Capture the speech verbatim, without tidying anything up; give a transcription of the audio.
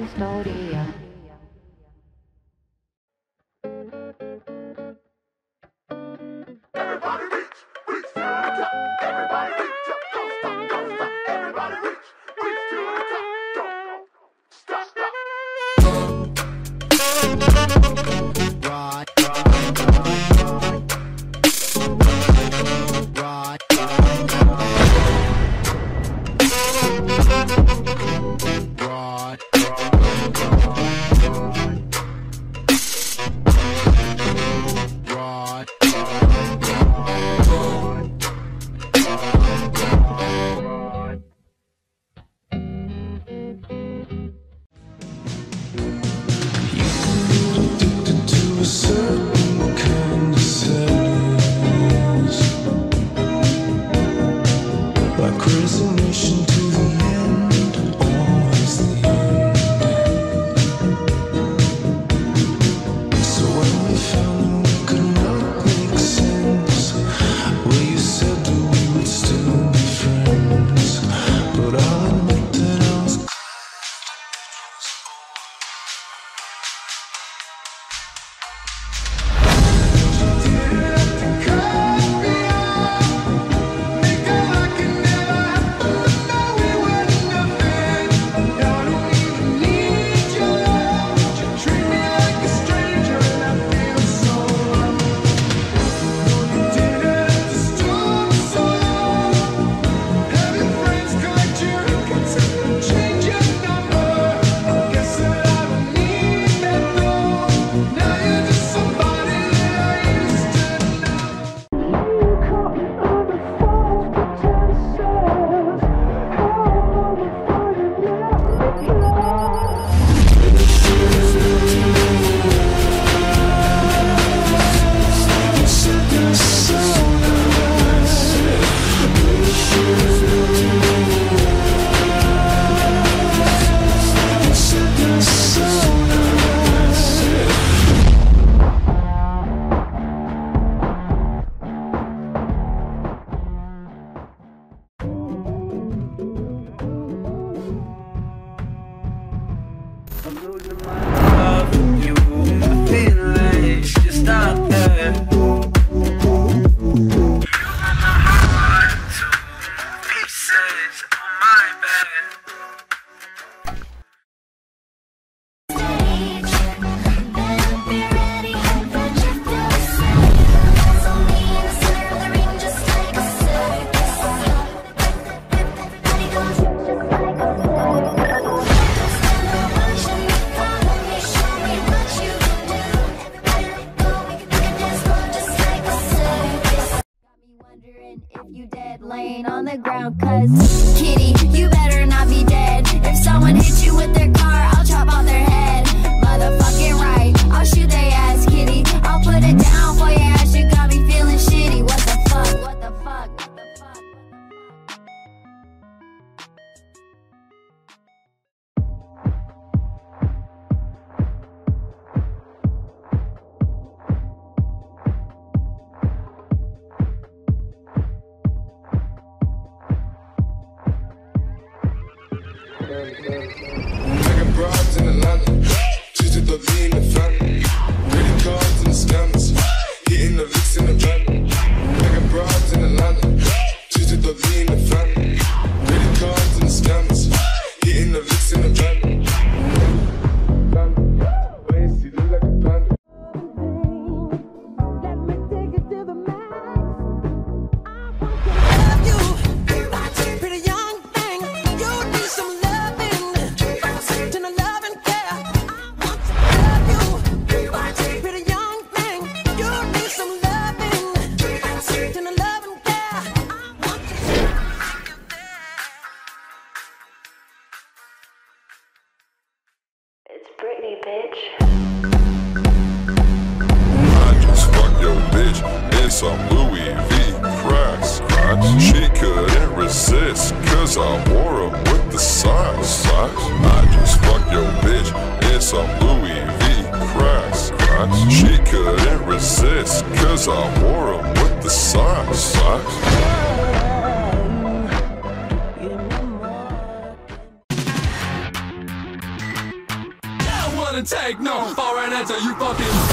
historia. Everybody reach, reach to the top. Everybody reach up, don't stop, don't stop. Everybody reach, reach to the top. Don't stop, stop. Laying on the ground, cause kitty, you better not be dead. If someone hits you with their car, I'll chop off their head. Motherfucking right, I'll shoot their ass, kitty. I'll put it down for your ass, you got me feeling shitty. What the fuck, what the fuck, what the fuck? Making broads in Atlanta, just to the lean in the family. Credit cards and the scammers, hitting the licks in the van. Making broads in Atlanta, just to the lean in the family. Credit cards and the scammers, hitting the licks in the van. Wait, see, look like a panda. Let me take it to the max. Pretty young thing, you need some loving, to the love and care. I want to love you. Pretty young thing, you need some loving, to the love and care. I want to love you there. It's Britney, bitch. I just fucked your bitch in some Louis V cracks. She couldn't resist, cause I wore them with the socks. I just fucked your bitch in some Louis V cracks. She couldn't resist, cause I wore them with the socks. take no for an answer, you fucking